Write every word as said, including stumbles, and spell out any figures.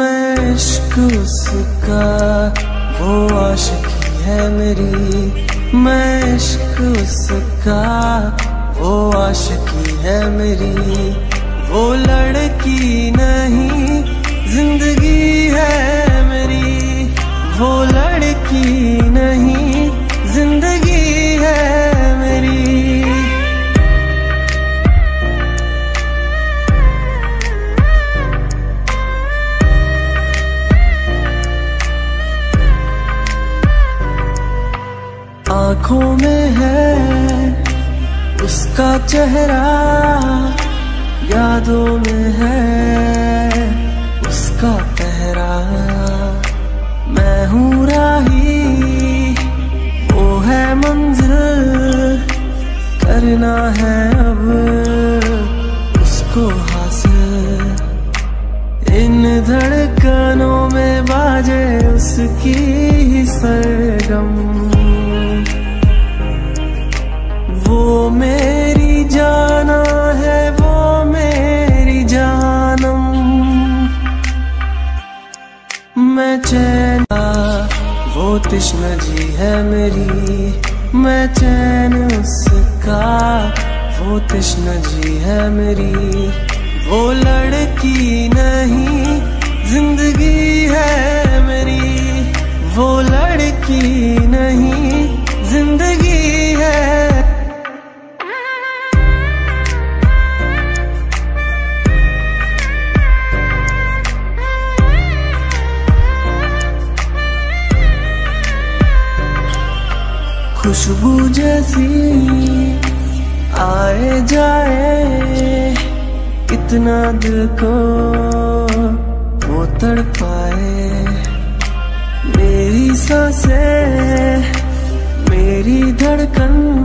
मैं इश्क उसका, वो आशिकी है मेरी। मैं इश्क उसका, वो आशिकी है मेरी। वो लड़की नहीं जिंदगी है मेरी। वो लड़की नहीं जिंदगी है मेरी। आँखों में है उसका चेहरा, यादों में है उसका पहरा। मैं हूँ राही, वो है मंजिल, करना है अब उसको हासिल। इन धड़कनों में बाजे उसकी ही सरगम। वो मेरी जाना है, वो मेरी जानम। मैं चैन, वो तृष्णा जी है मेरी। मैं चैन उसका, वो तृष्णा जी है मेरी। वो लड़की नहीं जिंदगी है मेरी। वो लड़की नहीं जिंदगी है। खुशबू जैसी आए जाए, कितना दिल को वो तड़पाए। मेरी सांसें, मेरी धड़कन